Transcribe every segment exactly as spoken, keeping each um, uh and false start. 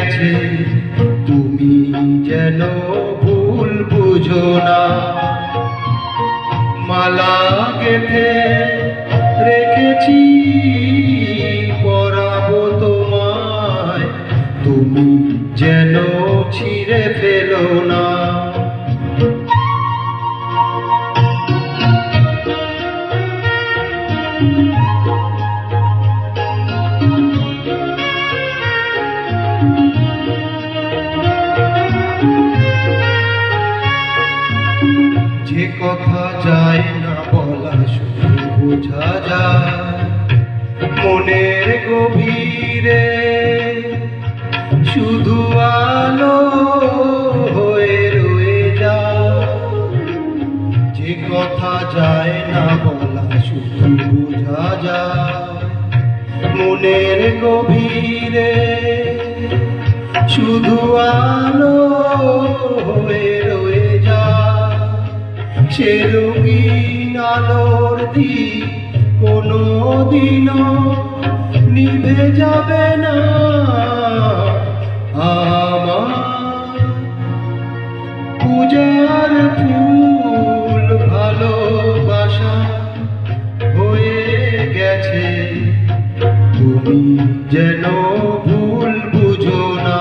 গেছে, তুমি যেন ভুল বুঝো না। মালা গেঁথে রেখেছি পরাবো তোমায়, তুমি যেন ছিঁড়ে ফেলো না। যে কথা যায় না বলা শুধু বোঝা যায় মনের গভীরে, শুধু আলো হয়ে রয়ে যায়। যে কথা যায় না বলা শুধু বোঝা যায় মনের গভীরে, শুধু আলো হয়ে রয়ে যায়। সে রঙিন আলোর দিক কোনো দিনও নিভে যাবে না আমার। পূজার ফুল ভালোবাসা হয়ে গেছে, তুমি যেন ভুল বুঝো না।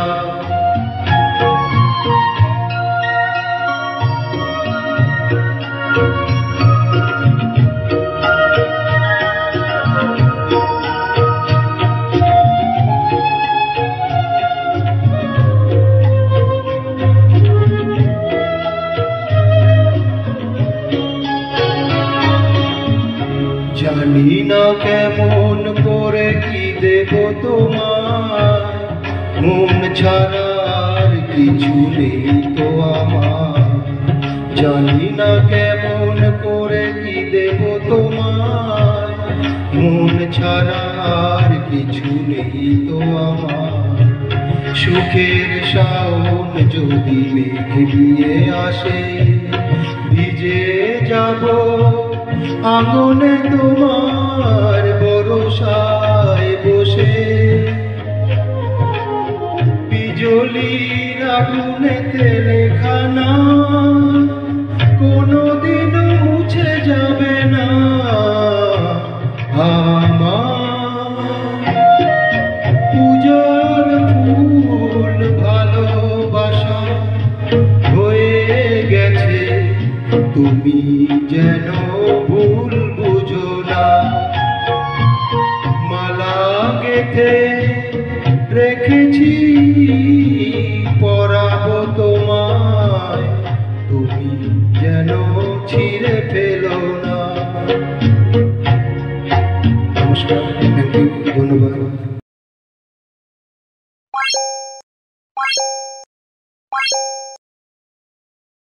জানি না কেমন করে কি দেব তোমায়, মন ছাড়ার কিছু নেই তো আমার। জানি না কেমন করে কি দেব তোমায়, মন ছাড়ার কিছু নেই তো আমার। সুখের শাওন যদি মেঘ দিয়ে আসে, ভিজে যাব আগুনে তোমার ভরসায় বসে। বিজলির আগুনেতে লেখা নাম কোনোদিনও মুছে যাবে না আমার। পূজার ফুল ভালোবাসা হয়ে গেছে, তুমি যেন ভুল বুঝো না। মালা গেঁথে রেখেছি পরাবো তোমায়, তুমি যেন ছিঁড়ে ফেলো না। নমস্কার, থ্যাংক ইউ, ধন্যবাদ।